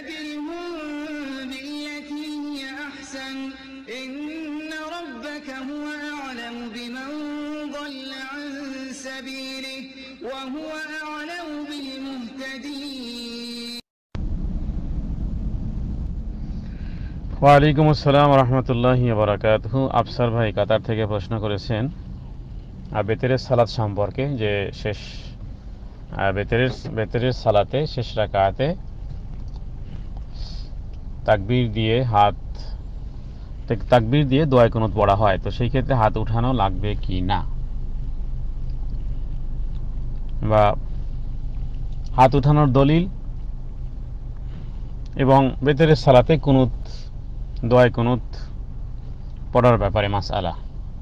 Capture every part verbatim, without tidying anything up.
وجادلهم بالتي هي أحسن إن ربك هو أعلم بمن ضل عن سبيله وهو أعلم بالمهتدين. ওয়ালাইকুম আসসালাম ওয়া রাহমাতুল্লাহি ওয়া বারাকাতুহু। আফসার ভাই কাতার থেকে প্রশ্ন করেছেন বেতেরের সালাত সম্পর্কে, যে শেষ বেতেরের বেতেরের সালাতে শেষ রাকাতে তাকবীর দিয়ে হাত তাকবীর দিয়ে দোয়া কুনুত পড়া হয়, তো সেই ক্ষেত্রে হাত উঠানো লাগবে কি না, বা হাত উঠানোর দলিল এবং বেতেরের সালাতে কুনুত দোয়া কুনুত পড়ার ব্যাপারে মাসআলা।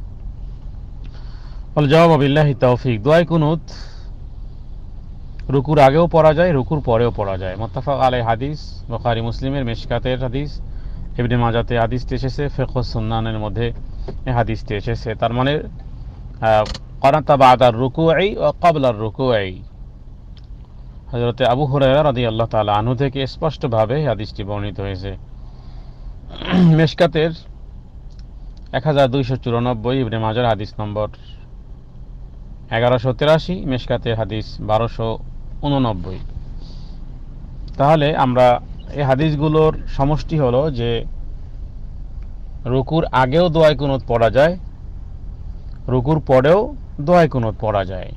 বল জবাব বিল্লাহি তৌফিক। দোয়া কুনুত রুকুর আগেও পড়া যায়, রুকুর পরেও পড়া যায়। মুত্তাফাক আলাইহি হাদিস, বুখারী মুসলিমের মিশকাতের হাদিস, ইবনে মাজাতে হাদিসটি এসেছে, ফিকহ সুন্নানের মধ্যে এই হাদিসটি এসেছে। তার মানে ক্বারাতা বাদার রুকুই ওয়া ক্বাবলার রুকুই। হযরত আবু হুরায়রা রাদিয়াল্লাহু তাআলা আনহু থেকে স্পষ্টভাবে হাদিসটি বর্ণিত হয়েছে। মিশকাতের এক হাজার দুইশো চুরানব্বই, ইবনে মাজার হাদিস নম্বর এগারোশো তিরাশি, মিশকাতের হাদিস বারোশো উননব্বই। তাহলে আমরা এই হাদিসগুলোর সমষ্টি হলো যে রুকুর আগেও দোয়া কুনুত পড়া যায়, রুকুর পরেও দোয়া কুনুত পড়া যায়।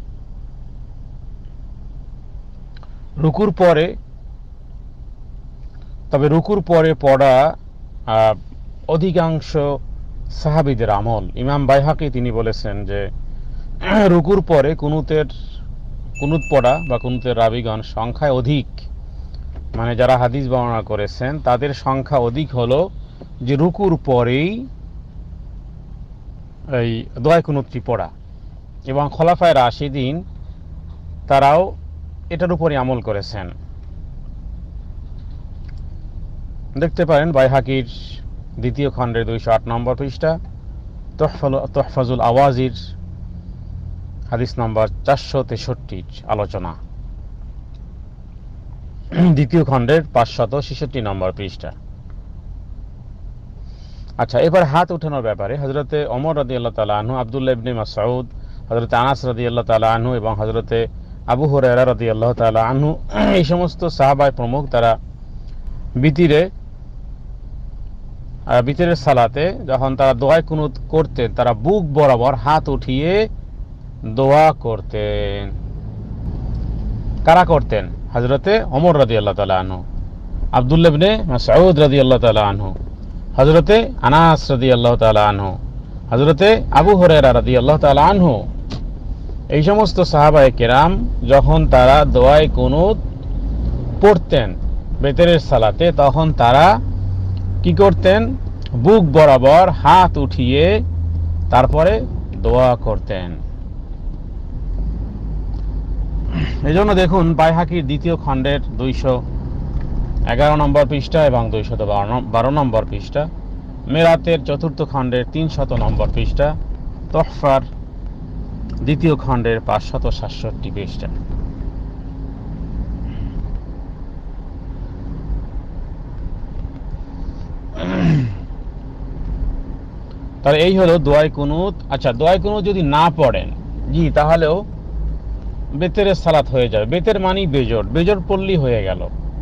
রুকুর পরে, তবে রুকুর পরে পড়া অধিকাংশ সাহাবীদের আমল। ইমাম বাইহাকি তিনি বলেছেন যে রুকুর পরে কুনুতের কুনুত পড়া বা কুনুতের রাবিগণ সংখ্যায় অধিক, মানে যারা হাদিস বর্ণনা করেছেন তাদের সংখ্যা অধিক হলো যে রুকুর পরেই এই দোয়া কুনুতটি পড়া, এবং খোলাফায়ে রাশিদিন তারাও এটার উপরই আমল করেছেন। দেখতে পারেন বাইহাকির দ্বিতীয় খণ্ডের দুইশো আট নম্বর পৃষ্ঠা, তুহফাজুল আওয়াজির হাদিস নম্বর চারশো তেষট্টির আলোচনা, দ্বিতীয় খণ্ডের পাঁচশত ছেষট্টি নম্বর পৃষ্ঠা। আচ্ছা, এবার হাত উঠানোর ব্যাপারে হযরতে ওমর রাদিয়াল্লাহু তাআলা আনহু, আব্দুল্লাহ ইবনে মাসউদ, হযরতে আনাস রাদিয়াল্লাহু তাআলা আনহু এবং হযরতে আবু হুরায়রা রাদিয়াল্লাহু তাআলা আনহু, এই সমস্ত সাহাবায়ে প্রমুখ তারা বিতিরে বিতিরের সালাতে যখন তারা দোয়া কুনুত করতেন তারা বুক বরাবর হাত উঠিয়ে দোয়া করতেন। কারা করতেন? হযরতে ওমর রাদিয়াল্লাহু তাআলা আনহু, আব্দুল্লাহ ইবনে মাসউদ রাদিয়াল্লাহু তাআলা আনহু, হযরতে আনাস রাদিয়াল্লাহু তাআলা আনহু, হযরতে আবু হুরায়রা রাদিয়াল্লাহু তাআলা আনহু। এই সমস্ত সাহাবায়ে কেরাম যখন তারা দোয়া কুনুত পড়তেন বেতেরের সালাতে, তখন তারা কি করতেন? বুক বরাবর হাত উঠিয়ে তারপরে দোয়া করতেন। এই জন্য দেখুন বাইহাকির দ্বিতীয় খণ্ডের দুইশো এগারো নম্বর পৃষ্ঠা এবং দুইশত বারো নম্বর পৃষ্ঠা, মেরাতের চতুর্থ খণ্ডের তিনশত নম্বর পৃষ্ঠা, তোহফার দ্বিতীয় খণ্ডের পাঁচশত সাতষট্টি পৃষ্ঠা। তাহলে এই হলো দোয়া কুনুত। আচ্ছা, দোয়া কুনুত যদি না পড়েন জি তাহলেও বেতেরের সালাত হয়ে যাবে। বেতের মানি বেজোড়, বেজোড় পড়লেই হয়ে গেল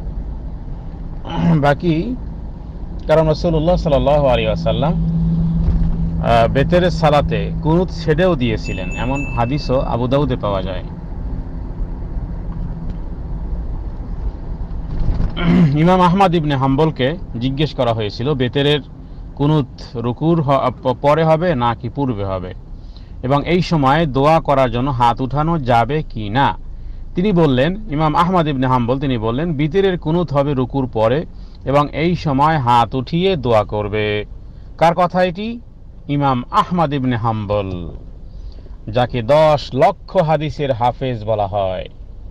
বাকি। কারণ রাসূলুল্লাহ সাল্লাল্লাহু আলাইহি ওয়াসাল্লাম বেতেরের সালাতে কুনুত ছেড়েও দিয়েছিলেন, এমন হাদিসও আবু দাউদে পাওয়া যায়। ইমাম আহমদ ইবনে হাম্বলকে জিজ্ঞেস করা হয়েছিল বেতেরের কুনুত রুকুর পরে হবে নাকি পূর্বে হবে, এবং এই সময় দোয়া করার জন্য হাত উঠানো যাবে কি না। তিনি বললেন, ইমাম আহমদ ইবনে হাম্বল তিনি বললেন বিতিরের কুনুত হবে রুকুর পরে এবং এই সময় হাত উঠিয়ে দোয়া করবে। কার কথা এটি? ইমাম আহমদ ইবনে হাম্বল, যাকে দশ লক্ষ হাদিসের হাফেজ বলা হয়।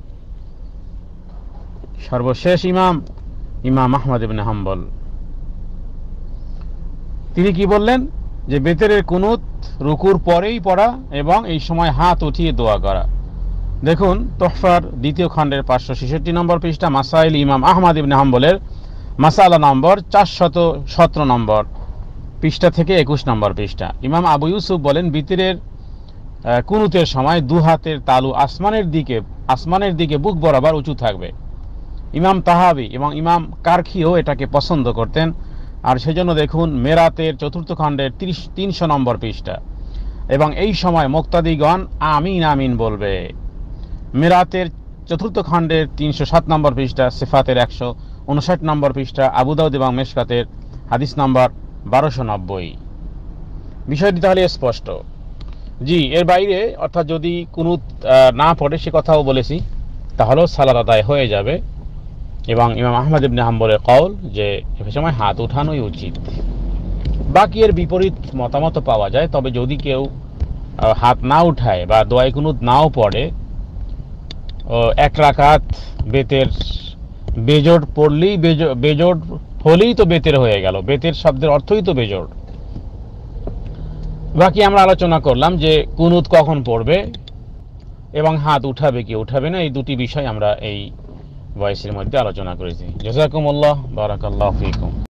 সর্বশেষ ইমাম ইমাম আহমদ ইবনে হাম্বল তিনি কি বললেন? যে বেতেরের কুনুত রুকুর পরেই পড়া এবং এই সময় হাত উঠিয়ে দোয়া করা। দেখুন তোহফার দ্বিতীয় খণ্ডের পাঁচশো ছেষট্টি নম্বর পৃষ্ঠা, মাসাইল ইমাম আহমদ ইবনে হাম্বলের মাসালা নম্বর চারশত সতেরো নম্বর পৃষ্ঠা থেকে একুশ নম্বর পৃষ্ঠা। ইমাম আবু ইউসুফ বলেন, বিতিরের কুনুতের সময় দু হাতের তালু আসমানের দিকে আসমানের দিকে বুক বরাবর উঁচু থাকবে। ইমাম তাহাবি এবং ইমাম কারখিও এটাকে পছন্দ করতেন। আর সেজন্য দেখুন মেরাতের চতুর্থ খণ্ডের তিরিশ তিনশো নম্বর পৃষ্ঠা। এবং এই সময় মুক্তাদিগণ আমিন আমিন বলবে। মেরাতের চতুর্থ খণ্ডের তিনশো সাত নম্বর পৃষ্ঠা, সিফাতের একশো উনষাট নম্বর পৃষ্ঠা, আবু দাউদ এবং মেশকাতের হাদিস নম্বর বারোশো নব্বই। বিষয়টি তাহলে স্পষ্ট। জি, এর বাইরে অর্থাৎ যদি কুনুত না পড়ে সে কথাও বলেছি, তাহলেও সালাত আদায় হয়ে যাবে। এবং ইমাম আহমদ ইবনে হাম্বলের কওল যে এ সময় হাত উঠানোই উচিত। বাকি এর বিপরীত মতামত পাওয়া যায়। তবে যদি কেউ হাত না উঠায় বা দোয়ায়ে কুনুত নাও পড়ে, এক রাকাত বেতের বেজোড় পড়লেই বেজোড় হলেই তো বেতের হয়ে গেল। বেতের শব্দের অর্থই তো বেজোড়। বাকি আমরা আলোচনা করলাম যে কুনুত কখন পড়বে এবং হাত উঠাবে কি উঠাবে না, এই দুটি বিষয় আমরা এই ভয়েসের মধ্যে আলোচনা করেছি। জাযাকুমুল্লাহ, বারাকাল্লাহু ফীকুম।